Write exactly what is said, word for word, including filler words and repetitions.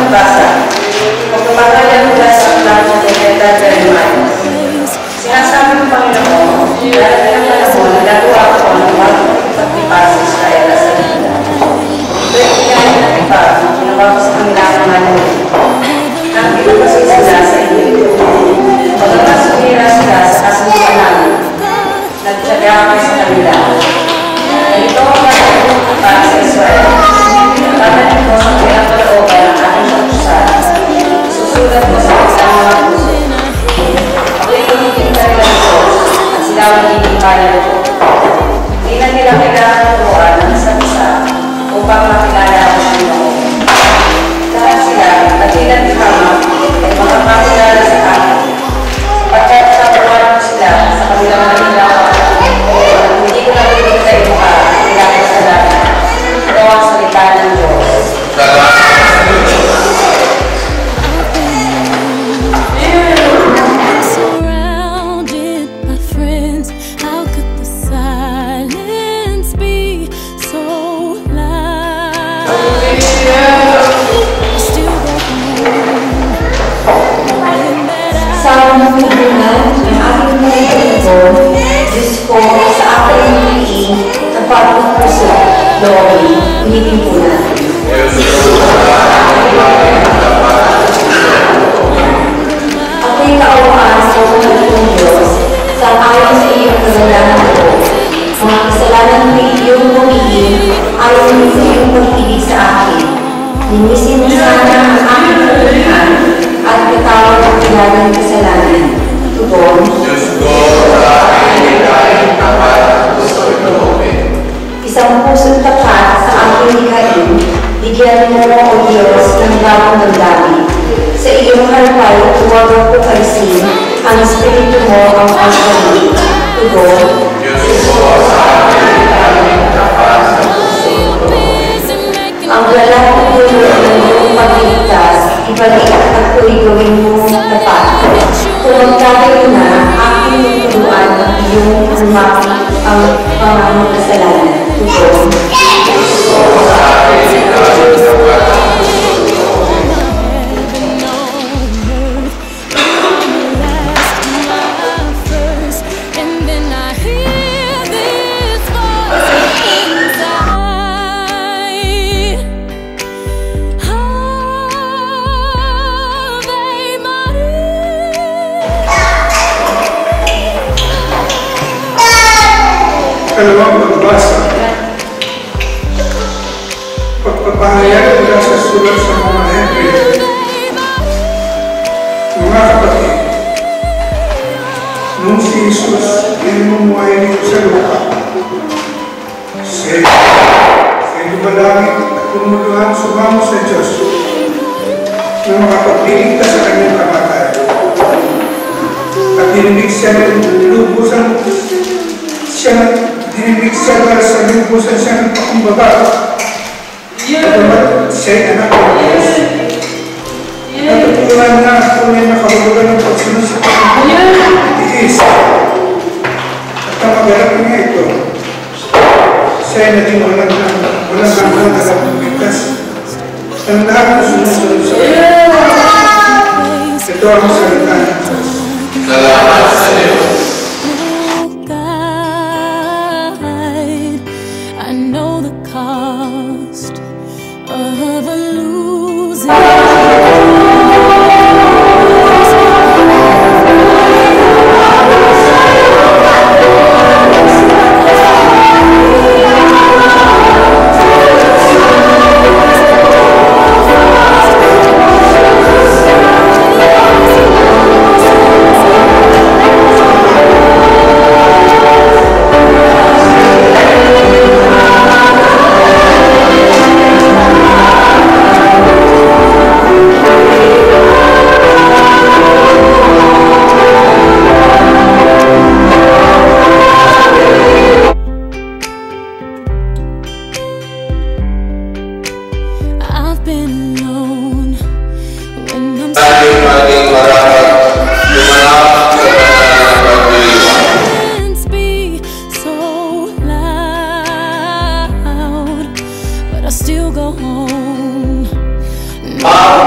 pagbasa. Pagkabagal ang mula sa aklat ng Propeta Jeremiah. Sinasabi ng Panginoon, dahil ang panahon na gagawa ako ng bagong pagtipas sa Israel at sa Juda. Ito'y kinahin ng iba na ginawa ko sa kanila ang manunin. Nang pinapasig sila sa Egypto, pagkakas sumira sila sa kasunuan namin, nagtsaga ako sa kanila. Ito ang magandang para sa Israel. Nagkakalit ko sa pinapalooban ng aking kapusan. Susulat ko sa isang mga puso. Ako'y tumiting sa ilang Diyos at sila ang magiging panalo ko. Hindi na nila kailangan turuan ng isa't isa upang makilala ang Panginoon. Lahat sila at ilan ni Hama ay makapakilala sa akin. Sapagkat tapuan ko sila sa kanilang nanilawan at hindi ko na bibigay mo ka kailangan sa lahat. Ito ang salita ng Diyos. Sa mga ng aking naitigol, Diyos ko sa aking naiin, ang pagod puso, Lori, ulitin po natin. Ako'y kaawaan sa mga ng Diyos, sa ayon sa iyong kagalahan ko. Mga kasalanan mo iyong humihin, ayon sa iyong pag-ibig sa akin. Linisin mo sana ang aking kaluhan, at katawag ang kailangan kasalanan. Tugon, Diyos ko sa akin ay tapat at gusto'y loobin. Isang pusong tapat sa aking hikain, bigyan mo, O Diyos, ng bagong magdami. Sa iyong harapan, huwag mo pukalisin, ang Espiritu mo ang pagkalit. Tugon, Diyos ko sa akin ay tapat at gusto'y loobin. ang galak na puno ng iyong pagliligtas, ibalik at ako'y gawin mo tapat. Kung magkagayo na, aking tuturuan ang iyong lumaki ang pangamang kasalanan. Tugon, Diyos ko sa akin ay tapat at gusto'y loobin. Kalawang pagbasa. Pagpapahayag mula sa sulat sa mga Hebreo. Mga kapatid, nung si Jesus inumuhay dito sa lupa, siya ay dumalangin at tumuluhan sumamo sa Diyos na makapagpiling ka sa kanyang kamatayan. At dininig siya ng lubusan siya dinimig siya para sa lubusan siya ng pakumbaba. Pagkamat siya'y anak ng Diyos. Natutunan na ang tunay na kahulugan ng pagsunod sa pag-iis. At ang magalak niya ito, siya'y naging walang walang hanggang tagapagligtas. Ang lahat na sumusunod sa kanya. Ito ang salita ng Diyos. Salamat sa Diyos. I know the cost of a losing. Wow.